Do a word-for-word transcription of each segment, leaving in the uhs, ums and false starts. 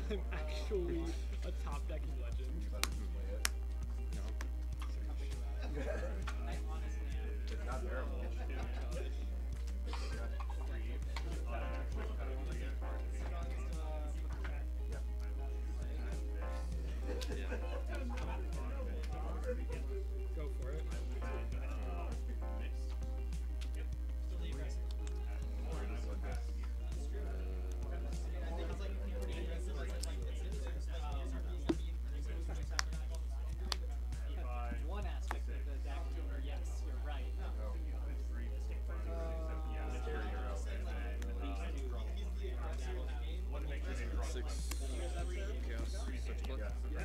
I'm actually a top decking legend. You about to play it? No. It's not terrible. Go for it. One aspect of the deck, or yes, you're right. Six chaos, six plus. Yeah.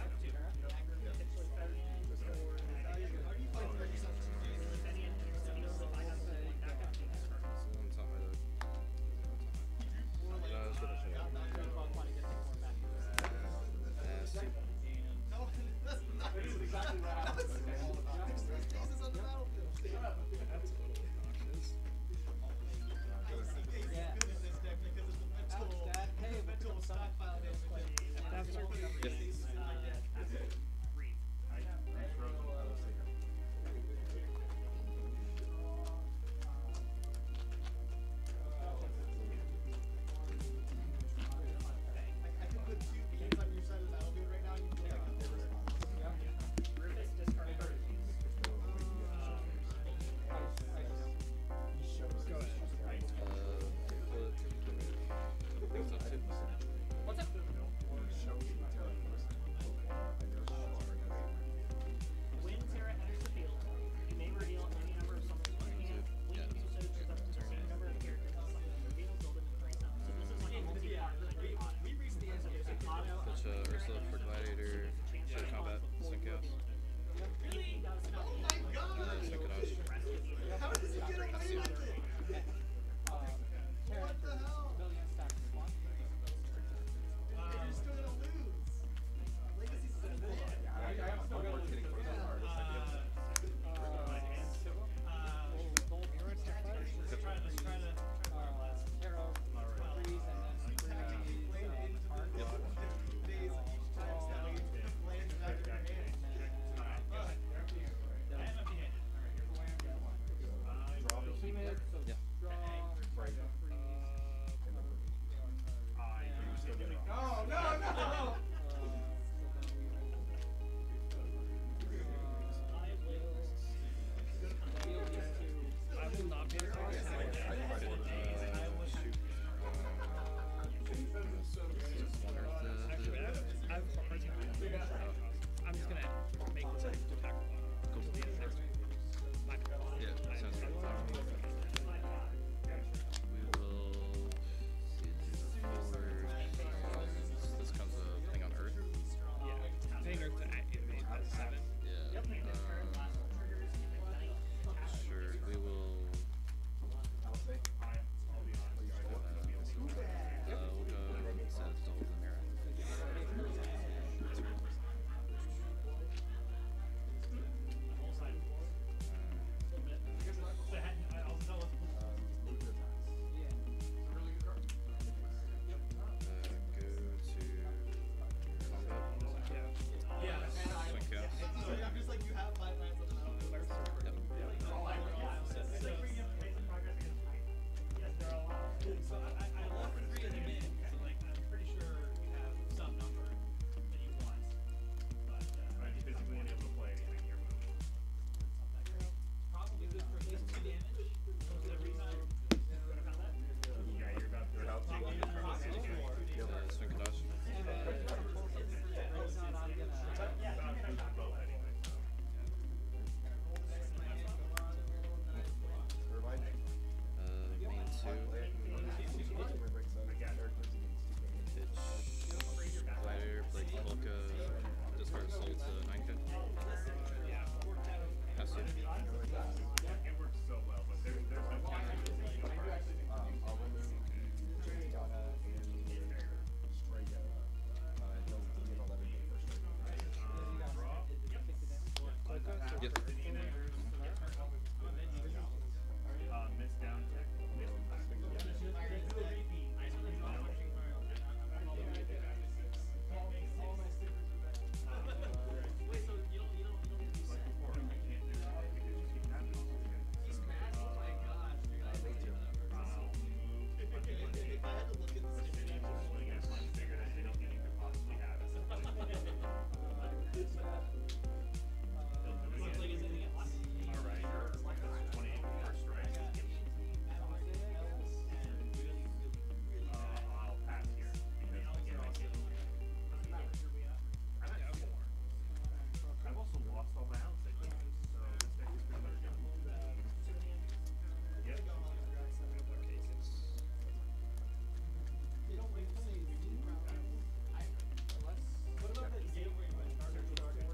What about the game where you went Starter Starter?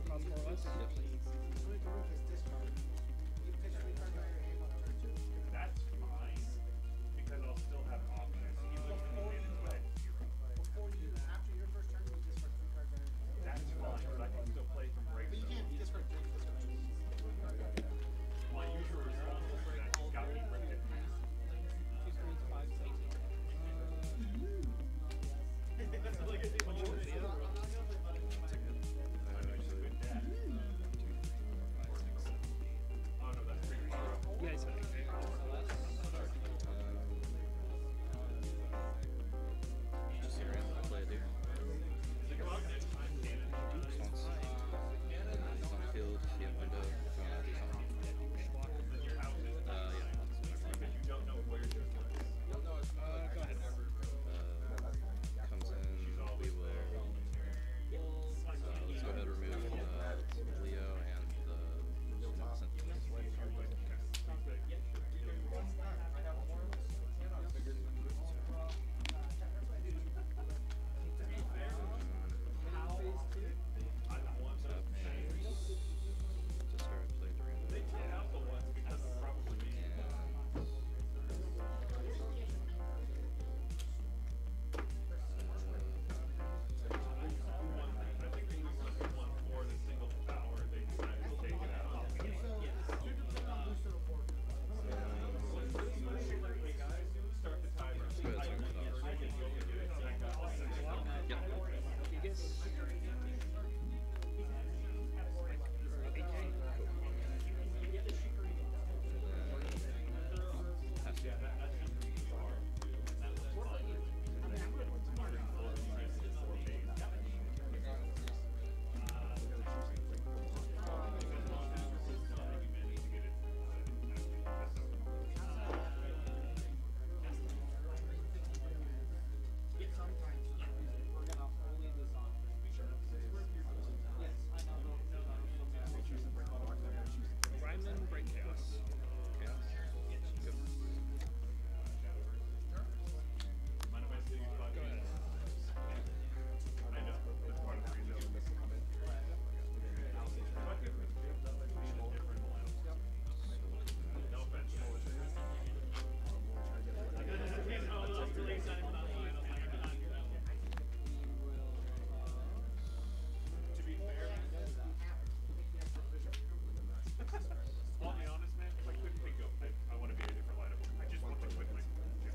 cost more or less. Yep. That's fine, because I'll still have options. He would win into a hero. Before you, after your first turn, you discard three cards out of your hand. That's fine, but I can still play from break. But you can't discard three, you discard two. My usual response is that got me ripped in half. Two screens, five, six. Oh no, that's pretty far up. Yeah, he's fine. Just here and play a dude. Response. He's on the field, he had window, if you want to do something. Uh, yeah. Because you don't know where you're going. Uh, go ahead. Uh, comes in, we will, uh, let's go ahead and remove, uh, Leo and the Sentinels. Discard, play the random. They take out the ones because of probably me. I think they used to one for the single power, they decided to take it out. Start the timer. Let's go ahead and turn it off. Yep. You get Ryman, break chaos. Yeah. Good. Mind if I say five Go ahead. I know, that's part of the reason. If I could be a different lineup. No offense. To be fair, I'll be honest, man, if I couldn't think of, I, I want to be a different lineup. I just want to quit my gym.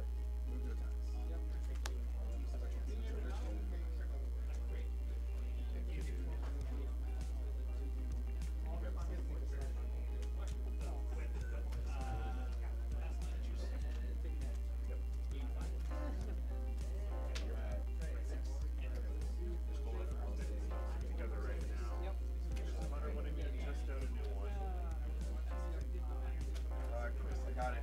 Together right now. I wonder when I get just out a new one. Uh, Chris, I got it.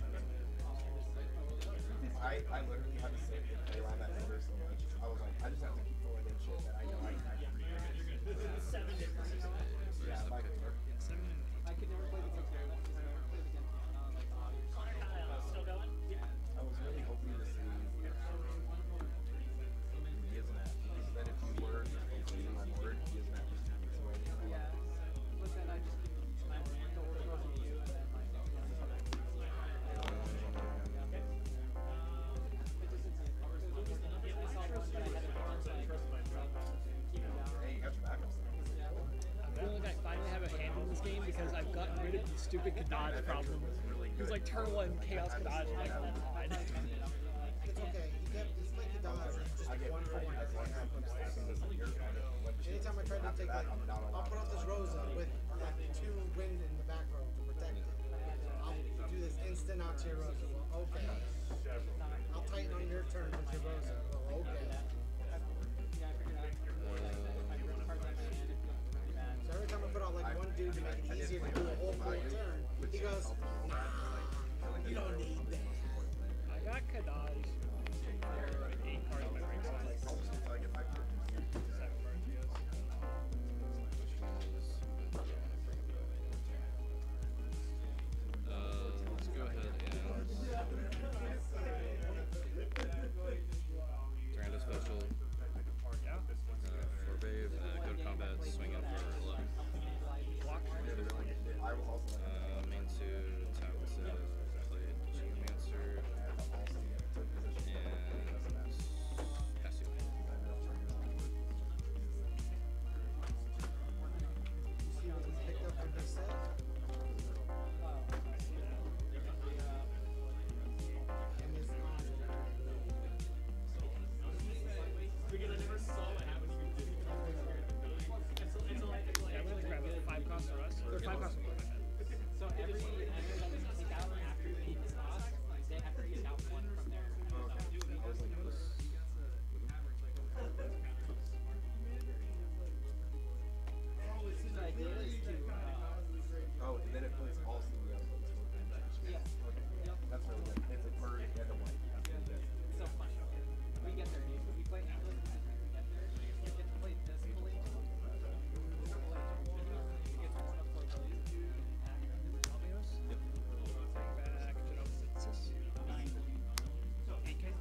I, I literally had to sit and play around that number so much. I was like, I just have to keep throwing in shit that I know I can actually Seven different. Yeah, my favorite. Seven and eight. I could never play the Conservative because I never played against uh, like the audio. Still going? I was really hoping to see he isn't at. Because then if you were focusing on my board, he isn't at just two weeks away. Yeah. But then I just I went to order from you and then like Hey, you got your backups. I feel like I finally have a hand in this game because I've gotten rid of the stupid Kadaj problem. It was like turn one chaos Kadaj. I'm like, oh god. It's okay, he kept, it's like the dogs, it's just I get one for one. as long as I keep stacking this year on it. Anytime I try to take like, I'll put out this Rosa with like two wind in the back row to protect it. I'll do this instant out to your Rosa. Well, okay. I'll tighten on your turn with your Rosa. Well, okay. So every time I put out like one dude to make it easier to do a whole full turn, he goes, nah, you don't need that. I got Kadaj. Eight cards in my break slot. Seven cards, yes. Uh, let's go ahead and Durando special. Yeah. Uh, for Babe, uh, go to combat. combat, swinging for eleven. Block. Yeah, they're really good. I was also like, Uh, main two, tap to play Geomancer, and Passio. See what we picked up from this set? And this Yeah, I'm gonna grab a five cost for us. Or five cost for my bad. So every ender that we take out after you beat this boss, they have to take out one from their. The idea is to. Uh, oh, and then it puts all C D Os on this one. yeah. Okay. That's really good. It's a bird and a white. It's so funny. We get there, dude. We play Atlas, and we get there. We get to play this fully. We get to one of four billion. Albios? Yep. Back to Genesis. eight K?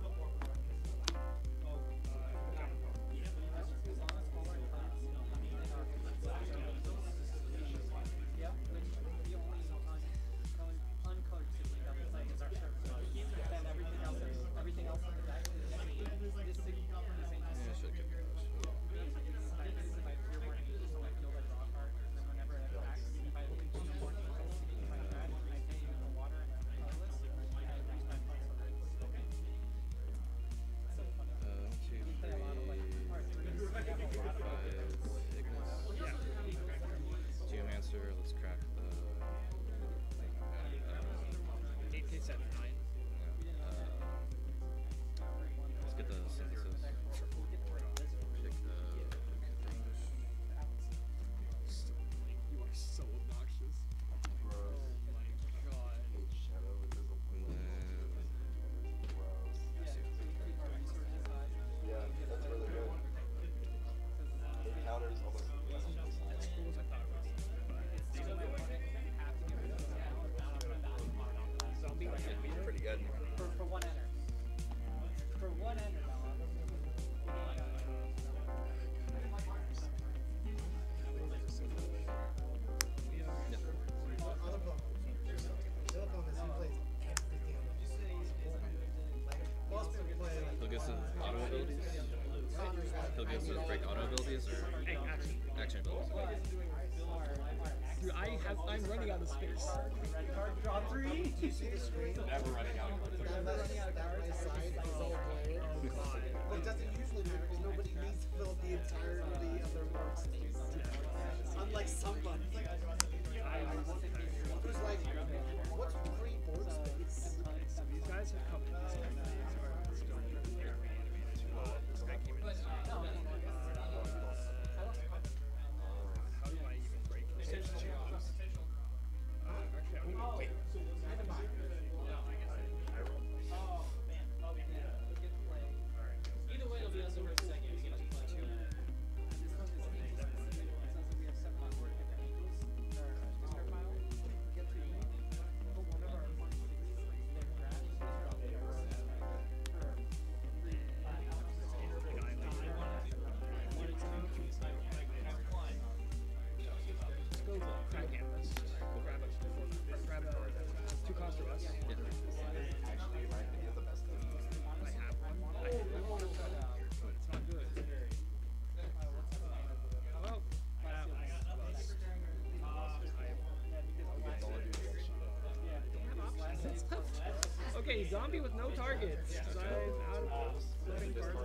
Yeah, the only un- uncolored city that we play is our server. Then everything else is everything else in the deck is this city, this ain't Yeah, I should have kept those. I use my fear warning just so I feel like draw card, and then whenever it attacks, if I lose no warning, I see my red, I pay you the water and I'm colorless, I lose my points on it. So funny. Uh, one, two, We play a lot of like three, cards. We have a lot of five, Ignis. Yeah. Geomancer, let's crack the. Uh, eight K set nine. yeah, uh, let's get the synthesis. Pick the. You are so obnoxious. Gross. Oh my god. Shadow invisible. And then. Gross. Yeah, so we keep our resources high. Yeah, that's really good. It counters almost. As cool as I thought it was. Still my opponent have to get rid of this now or not on that. Zombie like that. Pretty good. For, for one ender. For one ender, Noah. other book. The other opponent, he plays everything. Like, most people play like He'll get some auto abilities. counters like He'll get some break auto abilities or Hey, action. action abilities. Dude, I have I'm running out of space. Red card, draw three. Do you see the screen? Never running out of cards. That left, that right side is all blurred. Oh god. But it doesn't usually matter because nobody needs to fill up the entirety of their workspace. Unlike somebody who's like, what's free board space? So these guys have come in. These guys are still here. Uh, this guy came in. Uh, how do I even break this? Uh, actually, I won't wait. Either way, it'll be us over a second. We get to play. This one is eight. It says that we have seven on board different angles. Or discard pile. Get to put one of our one sixes their crash. Drop it. Or three. Let's go crack canvas. Grab a, grab a two cost of us. Yeah. Actually, right, it is the best thing. I have one. I have one. But it's not good. Well, that was us. I That's all I do is that shit. That's tough. Okay, zombie with no targets. So I'm out of flipping card.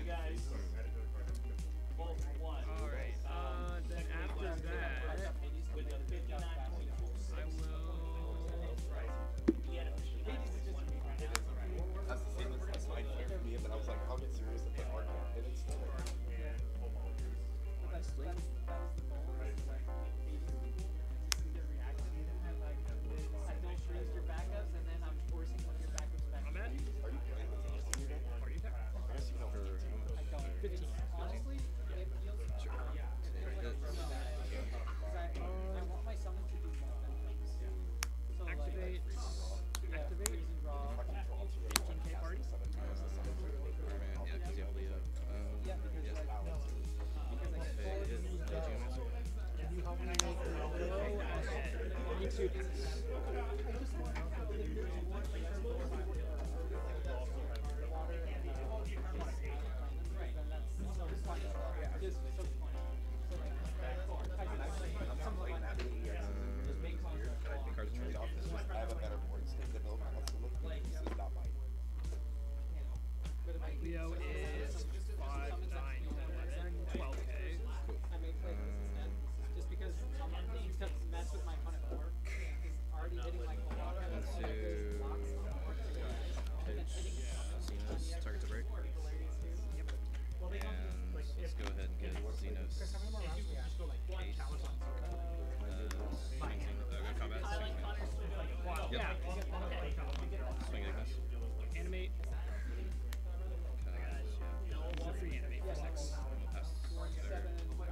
Alright, uh, then after that, I will. That's the same as that's fine for me, but I was like, I'll get serious and put art down. And it's still like, That's, that's, that was the goal. Was to like eighty people and to see their reaction. And like, I don't freeze your backups, and then I'm forcing one of your backups back. I'm at are you playing with the rest of your deck? party attack. I guess you know For what how much? I don't. fifteen. Honestly, it feels Sure. yeah. It feels like Hits. so bad. 'Cause I, I want my summon to do more than things. So Activate. like, yeah, Activate. freeze and draw. fifteen K party. Or man, yeah, because you have Leo. Um, Yeah, because yeah. like, no, because I Hey, forward hit these Geomancer. I'm like happy. Cards Trade trade off this just I have a better board state than Bill constantly. This is not mine. Leo is five, nine, eleven, twelve K. I may play this instead, just because I'm to mess with my opponent more. He's already hitting like a lot of One, two, pitch, Xenos, target to break. And let's go ahead and get Xenos. Ace. Uh, swing Xenos. Uh, go combat, swing Xenos. Yep. Swing Ignis. Animate. Okay, yeah. Or free animate for six. Pass. There.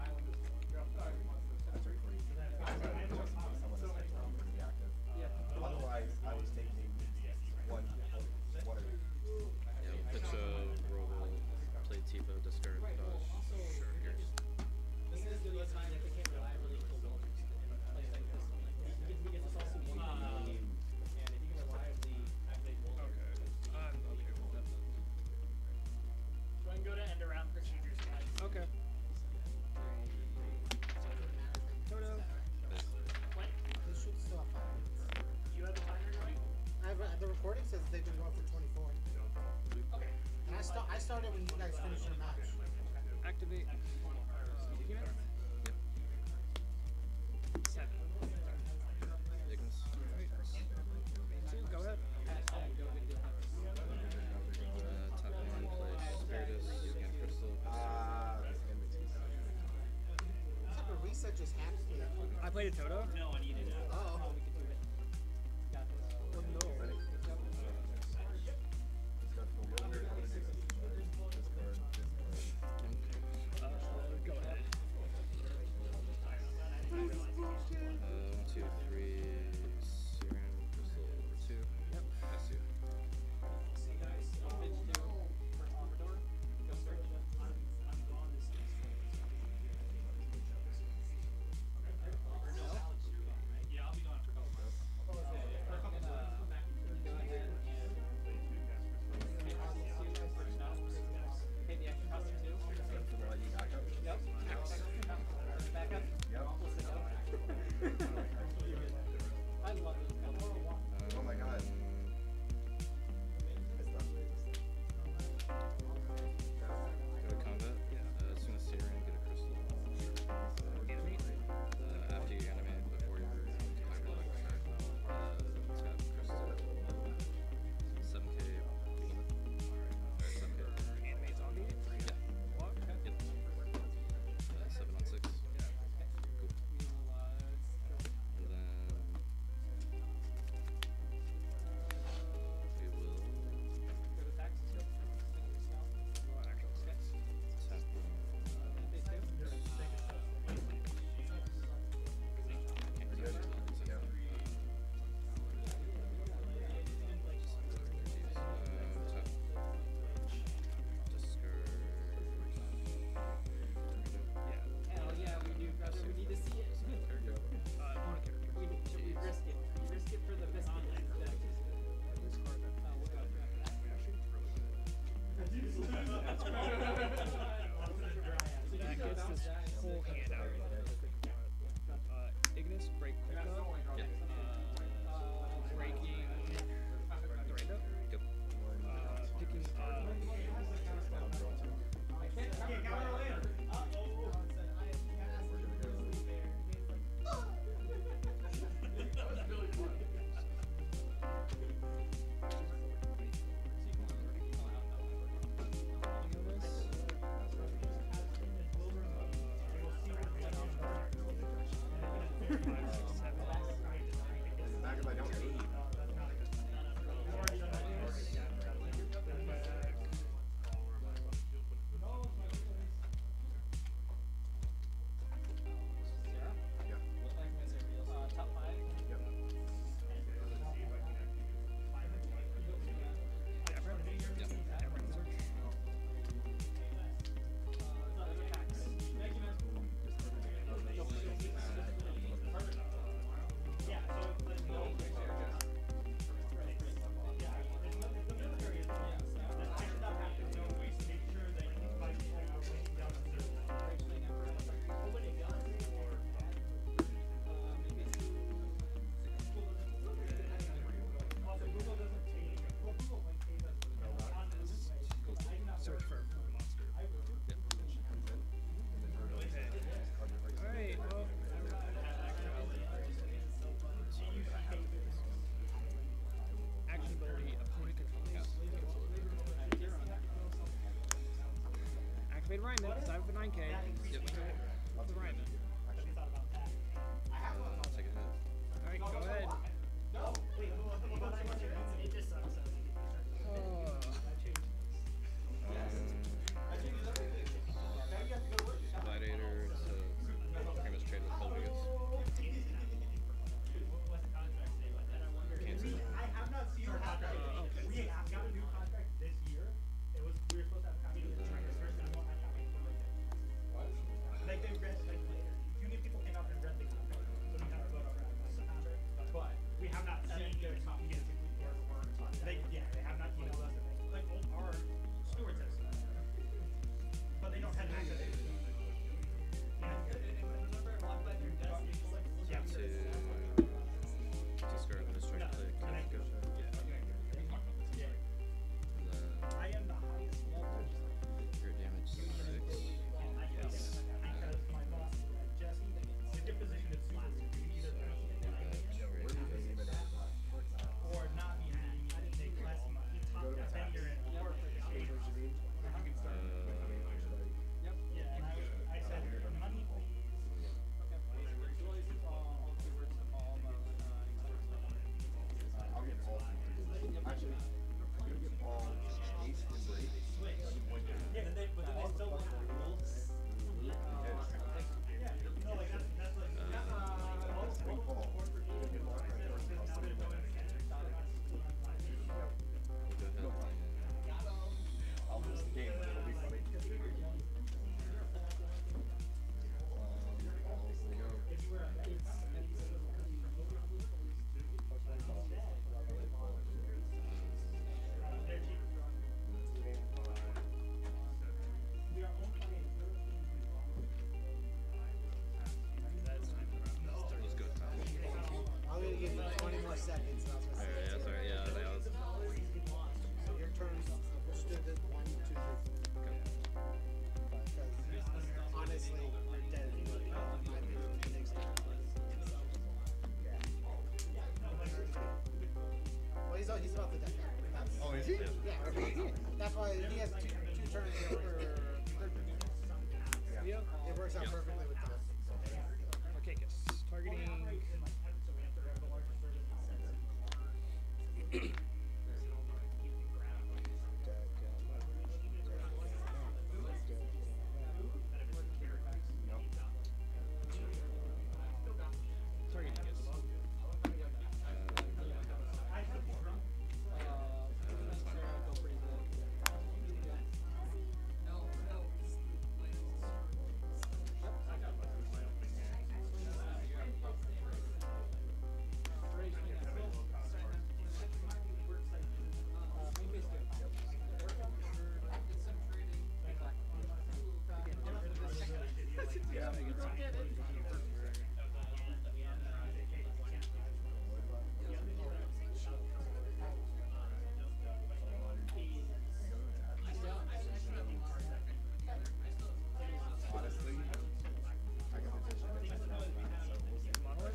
Otherwise, I was taking one, one or Yeah, we'll pitch a roll, play Tifa, discard, dodge. Sure, here. This is the list line if they can't reliably pull one in place like this. He gets, he gets us all some one, and if you can reliably activate one. Okay. I'm okay with that. Go ahead and go to end around procedures, guys. Okay. Toto. This. What? They should still have five minutes. You have the timer going? I have, the recording says they've been going for twenty-four. Okay. And I, sta- I started when you guys finished your match. Activate. Human. Yep. Seven. Ignis. Two, go ahead. Uh, top one, play Spiritus, scan Crystal. Ah, this game makes me sad. What type of reset just happened? I played a Toto. No, I needed it. Oh. Oh no. Uh, go ahead. Uh, one, two, three, Serum, Crystal, over two. Yep. Pass two. Yeah, I'll be gone for a couple months. For a couple months. Pay the extra cost of two. Yep. Back up. Yep. I love those guys. Oh my god. Go to combat. Yeah. Uh, as soon as Serum, get a Crystal. Animate. Uh, after you animate, before you declare your luck, sure. Uh, tap Crystal. seven K limit. Or seven K. Animate zombie. Yeah. Walk. Yep. Uh, seven on six. Cool. And then we will Go to tax. tap Hell yeah, we do, brother. We need to see it. Uh, on a character. We, should we risk it? Risk it for the biscuit. That gets this whole hand out. Uh, Ignis, break Kulka. Yep. Uh, breaking Durando. Yep. Uh, picking up. Back if I don't need. Uh, top five. Yep. Ryman, because I have a nine K. Yep. Love the Ryman. Uh, take a hit. Alright, go ahead. Oh. Gladiator to pretty much trade with Pelvius. Cancel. I have not seen her contract. We have got a new contract this year. It was we were supposed to have a copy of the contract first, and we won't have copies for like that. Like they read like later. Union people came out and read the contract, so we have to vote over the contract. But we have not seen the copy yet. They yeah, they have not emailed us. And they, like old our stewards have stuff, but they don't have access to it. Yeah. To discard the strike click. Go. And then I am the highest level. your damage six. Yes. Because my boss, Jesse, the dip position is super weird. You either or not be happy. I didn't take less money. Then you're in or Yep. Yeah, and I, I said money please. I'll get Paul. Actually, I'm gonna get Paul ace and break. Yeah, and they, but then they still want the rules. Yeah, no, like that's, that's like, uh, I think Paul. I'll lose the game, but it'll be funny. Let's go top. I'm gonna give you twenty more seconds. And I was gonna Alright, say, yeah, sorry, yeah, that was. so your turn stood at one, two, three, four. Okay. Because honestly, you're dead if you don't kill him. I mean, the next turn. Well, he's, he's about to deck out. That's, Oh, is he? yeah, that's why he has two, two turns here for third turn. Leo? It works out Yep. perfectly with time. Arcacus. Targeting. Targeting is. Honestly, I got the vision. Monolith?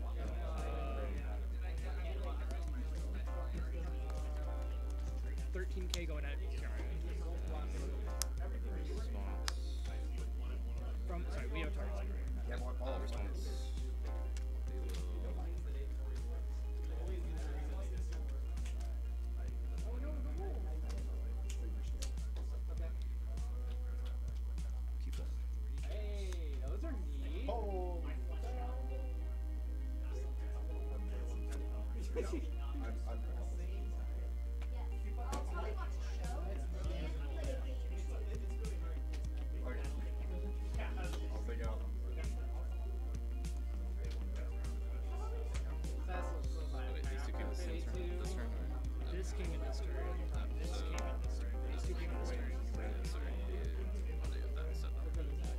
thirteen K going at Karen. Response. From, sorry, Leo targets. Yeah, more Paul. Uh, response. They will. Keep that. Hey, those are neat. Oh. I'm, I'm Okay. I'll take out. That's what's so Oh, wait, these two came this turn. This turn, or? No. This came in this turn. This So- came in this turn. These two came in this turn. Yeah, sorry. Yeah. I'll do that set up.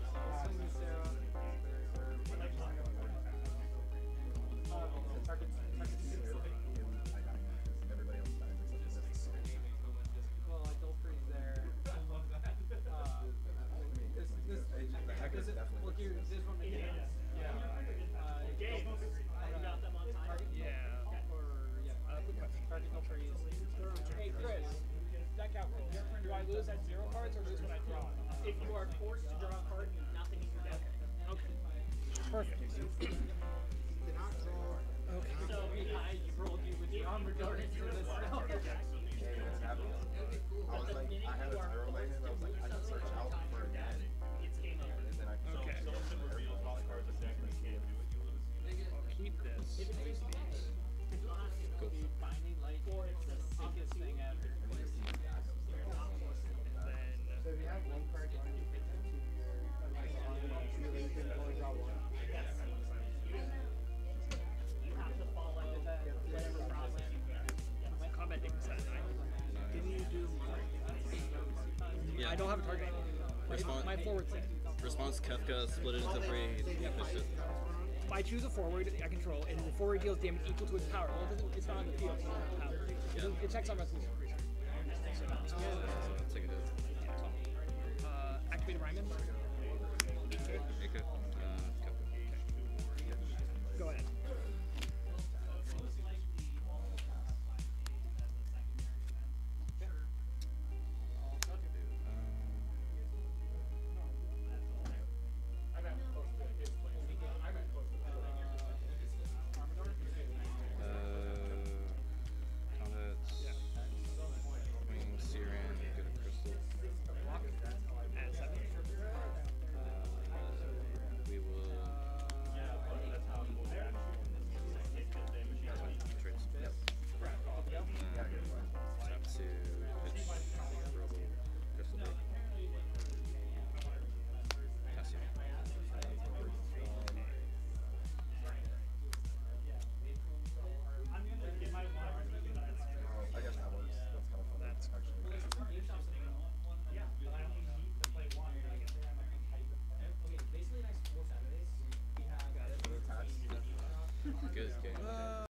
Everybody else died except for this. Well, like Dolphin's there. I love that. Uh, this, this, The heck this is is, definitely look here, this one makes sense. Yeah. Uh, Game. You got them on time? Target, Yeah. or, yeah. Uh, quick question. Target Dolphin. Hey, Chris. deck out rolls. Do I lose at zero cards or lose when I draw? If you are forced to draw a card, you have nothing in your deck. Okay. Perfect. Cannot draw. Okay. So I rolled you with the armor door into the snow. Yeah, it's happening. I was like, I had a zero in my hand. I was like, I can search out for a net, It's game over. and then I can Okay. search out for a net. I'll keep this. If it's face to face, it's not Cool. binding light, or it's the sickest thing ever. And then So if you have one card on you, you can only draw one. Yes. You have to fall under that whatever process you get. combat thing set nine. Didn't you do Yeah. I don't have a target anymore. My, Respawn- my forward set. Response Kefka, split it into three, he pushed it. If I choose a forward I control, and the forward deals damage equal to its power. Well, it doesn't, it's not on the field, so it doesn't have power. It, doesn't, it checks on resolution. Take a hit. Uh, activate Ryman. Ika, uh, Kefka. Go ahead. Uh, Comets, Wing, Siren, get a crystal. At seven. Uh, we will. Traits. Yep. Tap to pitch, Robo, Crystal Blade. Pass it. I'm gonna get my one opportunity that I like. Oh, I guess that works. That's kind of fun. That's actually. Yeah, but I only need to play one. and I get there, I'm like, I'm hyped. Okay, basically next four Saturdays, we have. Any attacks? Good game.